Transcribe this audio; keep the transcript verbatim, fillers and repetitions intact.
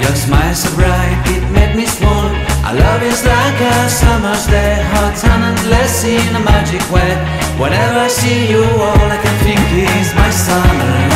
Your smile so bright, it made me swoon. Our love is like a summer's day, hot and endless in a magic way. Whenever I see you, all I can think is my summer.